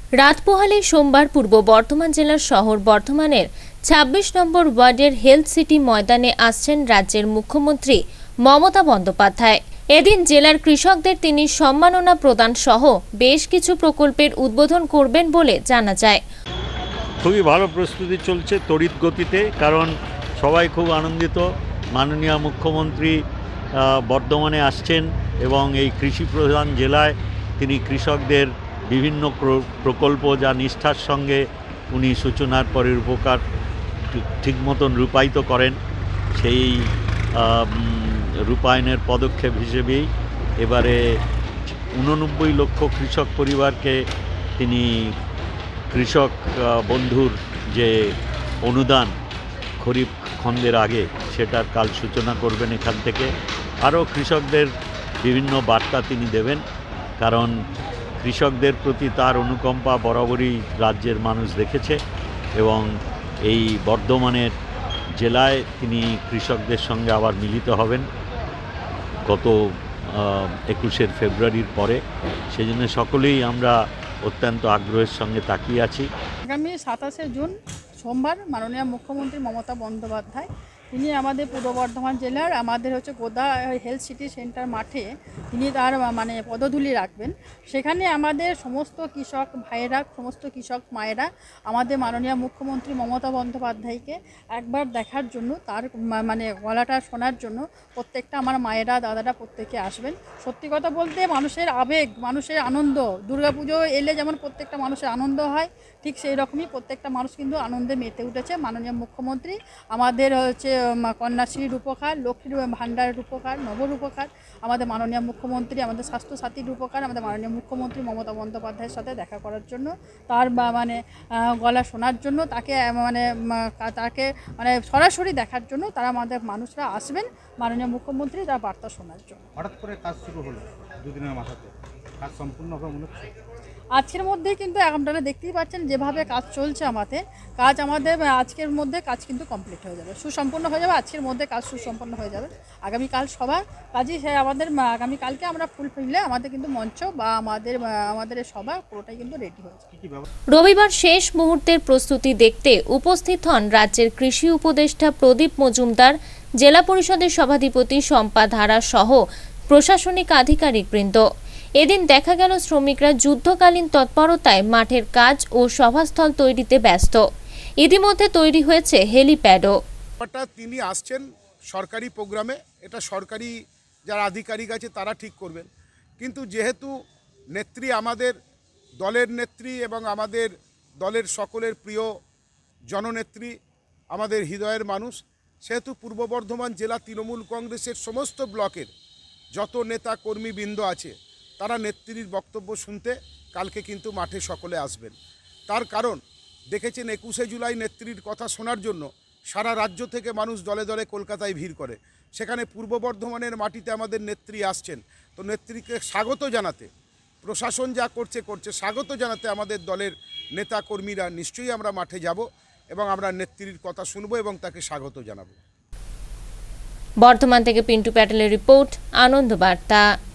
রাত পোহালে সোমবার পূর্ব বর্ধমান জেলার শহর বর্ধমানের ২৬ নম্বর ওয়ার্ডের হেলথ সিটি ময়দানে আসছেন রাজ্যের মুখ্যমন্ত্রী মমতা বন্দ্যোপাধ্যায়। এদিন জেলার কৃষকদের তিনি সম্মাননা প্রদান সহ বেশ কিছু প্রকল্পের উদ্বোধন করবেন বলে জানা যায়। খুবই ভালো প্রস্তুতি চলছে তড়িৎ গতিতে, কারণ সবাই খুব আনন্দিত। মাননীয় মুখ্যমন্ত্রী বর্ধমানে আসছেন এবং এই কৃষি প্রধান জেলায় তিনি কৃষকদের বিভিন্ন প্রকল্প যা নিষ্ঠার সঙ্গে উনি সূচনার পরের উপকার ঠিক মতন রূপায়িত করেন, সেই রূপায়ণের পদক্ষেপ হিসেবেই এবারে 89 লক্ষ কৃষক পরিবারকে তিনি কৃষক বন্ধুর যে অনুদান খরিফ খন্দের আগে সেটার কাল সূচনা করবেন। এখান থেকে আরও কৃষকদের বিভিন্ন বার্তা তিনি দেবেন, কারণ কৃষকদের প্রতি তার অনুকম্পা বরাবরই রাজ্যের মানুষ দেখেছে এবং এই বর্ধমানের জেলায় তিনি কৃষকদের সঙ্গে আবার মিলিত হবেন গত 21 ফেব্রুয়ারির পরে। সেজন্য সকলেই আমরা অত্যন্ত আগ্রহের সঙ্গে তাকিয়ে আছি। আগামী 27 জুন সোমবার মাননীয় মুখ্যমন্ত্রী মমতা বন্দ্যোপাধ্যায় তিনি আমাদের পূর্ব বর্ধমান জেলার আমাদের গোদা হেলথ সিটি সেন্টার মাঠে তিনি তার পদধূলি রাখবেন। সেখানে আমাদের সমস্ত কৃষক ভাইয়েরা, সমস্ত কৃষক মায়েরা আমাদের মাননীয় মুখ্যমন্ত্রী মমতা বন্দ্যোপাধ্যায়কে একবার দেখার জন্য, তার গলাটা শোনার জন্য প্রত্যেকটা আমার মায়েরা দাদারা প্রত্যেকে আসবেন। সত্যি কথা বলতে মানুষের আবেগ, মানুষের আনন্দ, দুর্গাপুজো এলে যেমন প্রত্যেকটা মানুষের আনন্দ হয়, ঠিক সেই রকমই প্রত্যেকটা মানুষ কিন্তু আনন্দে মেতে উঠেছে। মাননীয় মুখ্যমন্ত্রী আমাদের কন্যাশ্রীর উপকার, লক্ষ্মীর ভাণ্ডারের উপকার, নবর উপকার, আমাদের মাননীয় মুখ্যমন্ত্রী আমাদের স্বাস্থ্যসাথীর উপকার, আমাদের মাননীয় মুখ্যমন্ত্রী মমতা বন্দ্যোপাধ্যায়ের সাথে দেখা করার জন্য, তার গলা শোনার জন্য, তাকে সরাসরি দেখার জন্য তারা আমাদের মানুষরা আসবেন মাননীয় মুখ্যমন্ত্রী তার বার্তা শোনার জন্য। হঠাৎ করে কাজ শুরু হলো দুদিনের মাথাতে, কাজ সম্পূর্ণ হবে মনে হচ্ছে আজকের মধ্যেই, কিন্তু আপনারা দেখতেই পাচ্ছেন যেভাবে কাজ চলছে আমাদের আজকের মধ্যে কাজ কিন্তু কমপ্লিট হয়ে যাবে, সুসম্পন্ন হয়ে যাবে। আজকের মধ্যে কাজ সুসম্পন্ন হয়ে যাবে। আগামীকাল সবার কাজই আমাদের আগামীকালকে আমরা ফুল ফিরলে আমাদের কিন্তু মঞ্চ বা আমাদের সভা পুরোটাই কিন্তু রেডি হয়ে যাবে। রবিবার শেষ মুহূর্তের প্রস্তুতি দেখতে উপস্থিত হন রাজ্যের কৃষি উপদেষ্টা প্রদীপ মজুমদার, জেলা পরিষদের সভাধিপতি শম্পা ধারা সহ প্রশাসনিক আধিকারিকবৃন্দ। এদিন দেখা গেল শ্রমিকরা যুদ্ধকালীন তৎপরতায় মাঠের কাজ ও সভাস্থল তৈরিতে ব্যস্ত। ইতিমধ্যে তৈরি হয়েছে হেলিপ্যাডও। তিনি আসছেন সরকারি প্রোগ্রামে, এটা সরকারি যারা আধিকারিক আছে তারা ঠিক করবেন, কিন্তু যেহেতু নেত্রী আমাদের দলের নেত্রী এবং আমাদের দলের সকলের প্রিয় জননেত্রী, আমাদের হৃদয়ের মানুষ, সেহেতু পূর্ব বর্ধমান জেলা তৃণমূল কংগ্রেসের সমস্ত ব্লকের যত নেতা কর্মীবৃন্দ আছে তারা নেত্রীর বক্তব্য শুনতে কালকে কিন্তু মাঠে সকলে আসবেন। তার কারণ দেখেছেন 21শে জুলাই নেত্রীর কথা শোনার জন্য সারা রাজ্য থেকে মানুষ দলে দলে কলকাতায় ভিড় করে। সেখানে পূর্ব বর্ধমানের মাটিতে আমাদের নেত্রী আসছেন, তো নেত্রীকে স্বাগত জানাতে প্রশাসন যা করছে স্বাগত জানাতে আমাদের দলের নেতা কর্মীরা নিশ্চয়ই আমরা মাঠে যাব এবং আমরা নেত্রীর কথা শুনবো এবং তাকে স্বাগত জানাবো। বর্ধমান থেকে পিন্টু প্যাটেলের রিপোর্ট, আনন্দ বার্তা।